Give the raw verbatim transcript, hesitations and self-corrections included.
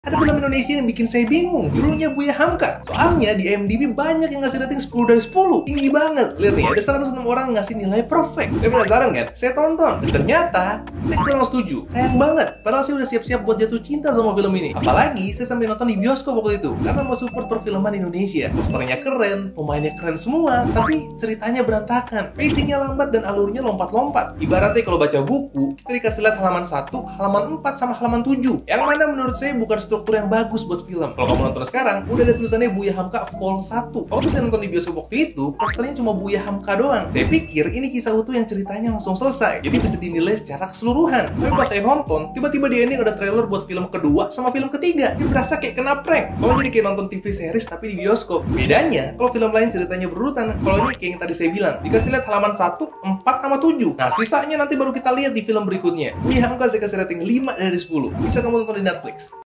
Ada film Indonesia yang bikin saya bingung, judulnya Buya Hamka. Soalnya di I M D B banyak yang ngasih rating sepuluh dari sepuluh. Tinggi banget. Lihat nih, ada seratus enam orang yang ngasih nilai perfect. Saya penasaran kan? Saya tonton. Dan ternyata, saya kurang setuju. Sayang banget. Padahal saya udah siap-siap buat jatuh cinta sama film ini. Apalagi, saya sampai nonton di bioskop waktu itu. Karena mau support perfilman Indonesia. Posternya keren, pemainnya keren semua. Tapi ceritanya berantakan. Pacingnya lambat dan alurnya lompat-lompat. Ibaratnya kalau baca buku, kita dikasih lihat halaman satu, halaman empat, sama halaman tujuh. Yang mana menurut saya bukan struktur yang bagus buat film. Kalau kamu nonton sekarang, udah ada tulisannya Buya Hamka Vol satu. Waktu saya nonton di bioskop waktu itu, posternya cuma Buya Hamka doang. Saya pikir ini kisah utuh yang ceritanya langsung selesai, jadi bisa dinilai secara keseluruhan. Tapi pas saya nonton, tiba-tiba di ending ada trailer buat film kedua sama film ketiga. Ini berasa kayak kena prank. Soalnya jadi kayak nonton T V series tapi di bioskop. Bedanya, kalau film lain ceritanya berurutan. Kalau ini kayak yang tadi saya bilang, dikasih lihat halaman satu, empat, sama tujuh. Nah, sisanya nanti baru kita lihat di film berikutnya. Buya Hamka saya kasih rating lima dari sepuluh. Bisa kamu nonton di Netflix.